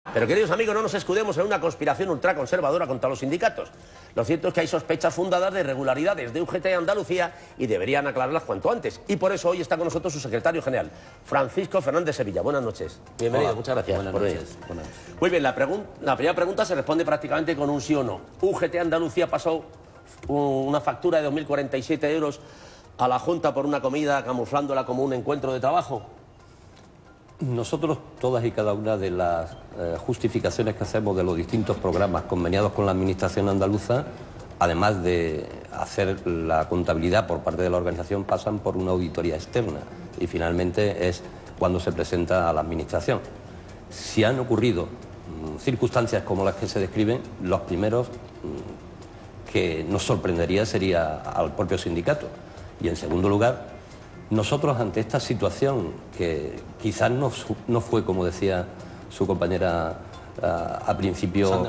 Pero, queridos amigos, no nos escudemos en una conspiración ultraconservadora contra los sindicatos. Lo cierto es que hay sospechas fundadas de irregularidades de UGT Andalucía y deberían aclararlas cuanto antes. Y por eso hoy está con nosotros su secretario general, Francisco Fernández Sevilla. Buenas noches. Bienvenido, muchas gracias. Buenas noches. Muy bien, la primera pregunta se responde prácticamente con un sí o no. UGT Andalucía pasó una factura de 2.047 euros a la Junta por una comida camuflándola como un encuentro de trabajo. Nosotros, todas y cada una de las justificaciones que hacemos de los distintos programas conveniados con la Administración andaluza, además de hacer la contabilidad por parte de la organización, pasan por una auditoría externa y finalmente es cuando se presenta a la Administración. Si han ocurrido circunstancias como las que se describen, los primeros que nos sorprendería sería al propio sindicato. Y en segundo lugar, nosotros ante esta situación que quizás no fue, como decía su compañera, a principio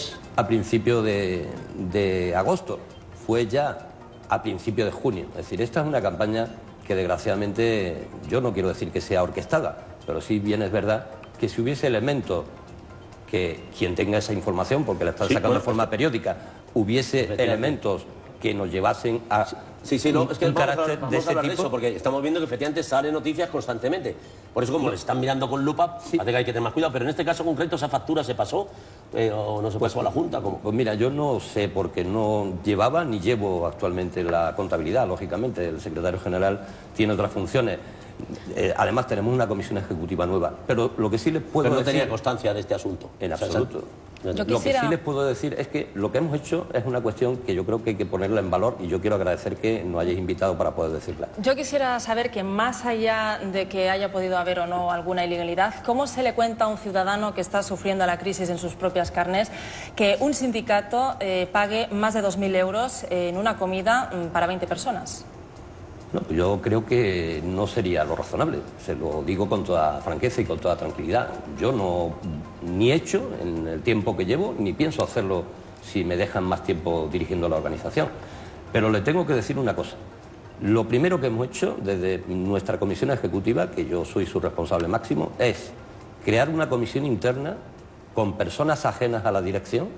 de agosto, fue ya a principio de junio. Es decir, esta es una campaña que desgraciadamente, yo no quiero decir que sea orquestada, pero sí bien es verdad que si hubiese elementos que quien tenga esa información, porque la están sacando de forma periódica, hubiese elementos que nos llevasen a un carácter de ese tipo. Eso, porque estamos viendo que efectivamente salen noticias constantemente. Por eso, como le están mirando con lupa, parece que hay que tener más cuidado. Pero en este caso concreto, ¿esa factura se pasó o no se pasó a la Junta? ¿Cómo? Pues mira, yo no sé, porque no llevaba ni llevo actualmente la contabilidad, lógicamente. El secretario general tiene otras funciones. Además, tenemos una comisión ejecutiva nueva. Pero lo que sí les puedo decir... no tenía constancia de este asunto. En absoluto. Lo que sí les puedo decir es que lo que hemos hecho es una cuestión que yo creo que hay que ponerla en valor y yo quiero agradecer que nos hayáis invitado para poder decirla. Yo quisiera saber que más allá de que haya podido haber o no alguna ilegalidad, ¿cómo se le cuenta a un ciudadano que está sufriendo la crisis en sus propias carnes que un sindicato pague más de 2.000 euros en una comida para 20 personas? No, yo creo que no sería lo razonable, se lo digo con toda franqueza y con toda tranquilidad. Yo no ni he hecho en el tiempo que llevo, ni pienso hacerlo si me dejan más tiempo dirigiendo la organización. Pero le tengo que decir una cosa. Lo primero que hemos hecho desde nuestra comisión ejecutiva, que yo soy su responsable máximo, es crear una comisión interna con personas ajenas a la dirección,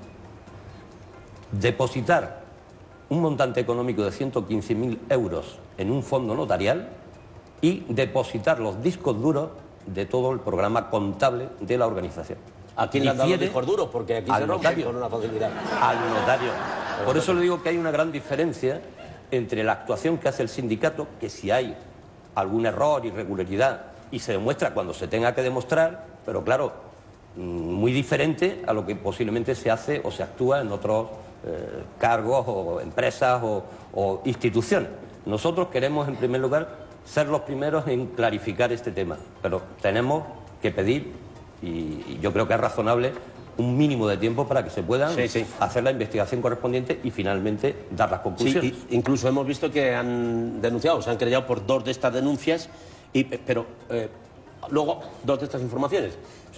depositar un montante económico de 115.000 euros en un fondo notarial y depositar los discos duros de todo el programa contable de la organización. ¿A quién le han dado los discos duros? Porque aquí se rompen con una facilidad. Al notario. Por eso le digo que hay una gran diferencia entre la actuación que hace el sindicato, que si hay algún error, irregularidad, y se demuestra cuando se tenga que demostrar, pero claro, muy diferente a lo que posiblemente se hace o se actúa en otros cargos o empresas o instituciones. Nosotros queremos, en primer lugar, ser los primeros en clarificar este tema, pero tenemos que pedir, y yo creo que es razonable, un mínimo de tiempo para que se puedan hacer la investigación correspondiente y finalmente dar las conclusiones. Sí, incluso hemos visto que han denunciado, se han querellado por 2 de estas denuncias, pero luego 2 de estas informaciones.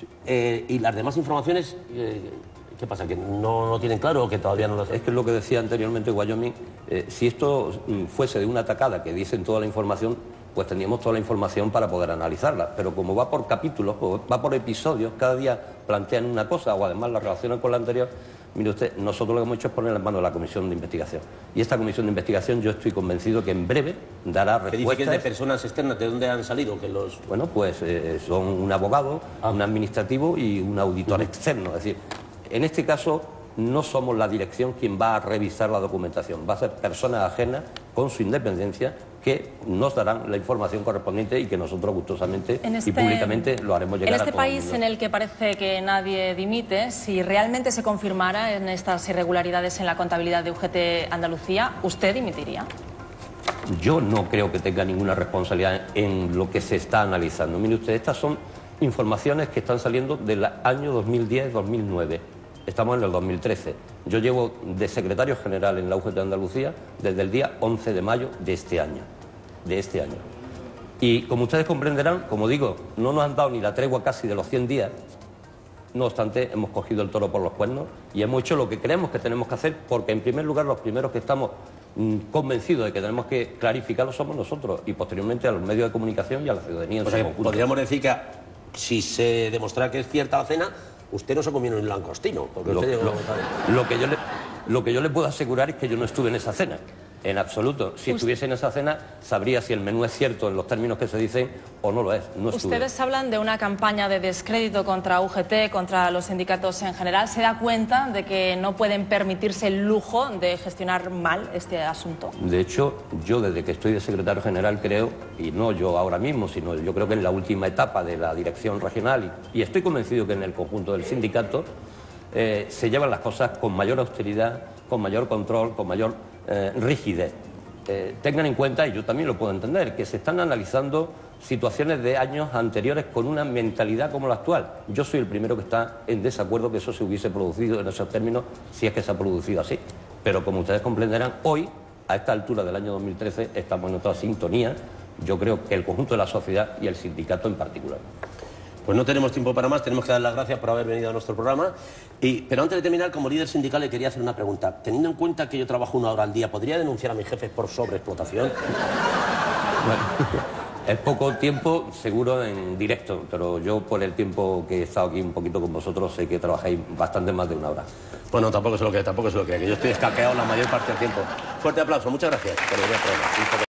Y las demás informaciones... ¿Qué pasa? ¿Que no tienen claro o que todavía no lo hacen? Es que es lo que decía anteriormente Wyoming. Si esto fuese de una atacada que dicen toda la información, pues tendríamos toda la información para poder analizarla. Pero como va por capítulos, o va por episodios, cada día plantean una cosa o además la relacionan con la anterior, mire usted, nosotros lo que hemos hecho es poner en manos de la comisión de investigación. Y esta comisión de investigación yo estoy convencido que en breve dará respuestas. ¿Qué dice que es de personas externas? ¿De dónde han salido? Bueno, pues son un abogado, un administrativo y un auditor externo. Es decir, en este caso no somos la dirección quien va a revisar la documentación, va a ser personas ajenas con su independencia que nos darán la información correspondiente y que nosotros gustosamente y públicamente lo haremos llegar a todo el mundo. En este país en el que parece que nadie dimite, si realmente se confirmara en estas irregularidades en la contabilidad de UGT Andalucía, ¿usted dimitiría? Yo no creo que tenga ninguna responsabilidad en lo que se está analizando. Mire usted, estas son informaciones que están saliendo del año 2010-2009. Estamos en el 2013. Yo llevo de secretario general en la UGT Andalucía desde el día 11 de mayo de este año. Y como ustedes comprenderán, como digo, no nos han dado ni la tregua casi de los 100 días. No obstante, hemos cogido el toro por los cuernos y hemos hecho lo que creemos que tenemos que hacer, porque en primer lugar los primeros que estamos convencidos de que tenemos que clarificarlo somos nosotros y posteriormente a los medios de comunicación y a la ciudadanía en su conjunto. Podríamos decir que si se demostrara que es cierta la cena, Usted no se comió ni un langostino, porque usted llegó... Lo que yo le puedo asegurar es que yo no estuve en esa cena. En absoluto. Si estuviese en esa cena, sabría si el menú es cierto en los términos que se dicen o no lo es. No estuve. Ustedes hablan de una campaña de descrédito contra UGT, contra los sindicatos en general. ¿Se da cuenta de que no pueden permitirse el lujo de gestionar mal este asunto? De hecho, yo desde que estoy de secretario general creo, y no yo ahora mismo, sino yo creo que en la última etapa de la dirección regional, y estoy convencido que en el conjunto del sindicato, se llevan las cosas con mayor austeridad, con mayor control, con mayor rigidez. Tengan en cuenta, y yo también lo puedo entender, que se están analizando situaciones de años anteriores con una mentalidad como la actual. Yo soy el primero que está en desacuerdo que eso se hubiese producido en esos términos, si es que se ha producido así. Pero como ustedes comprenderán, hoy, a esta altura del año 2013, estamos en otra sintonía, yo creo que el conjunto de la sociedad y el sindicato en particular. Pues no tenemos tiempo para más, tenemos que dar las gracias por haber venido a nuestro programa. Pero antes de terminar, como líder sindical, le quería hacer una pregunta. Teniendo en cuenta que yo trabajo 1 hora al día, ¿podría denunciar a mis jefes por sobreexplotación? Bueno, es poco tiempo, seguro, en directo, pero yo por el tiempo que he estado aquí un poquito con vosotros sé que trabajáis bastante más de 1 hora. Bueno, tampoco es lo que yo estoy escaqueado la mayor parte del tiempo. Fuerte aplauso, muchas gracias por venir al programa.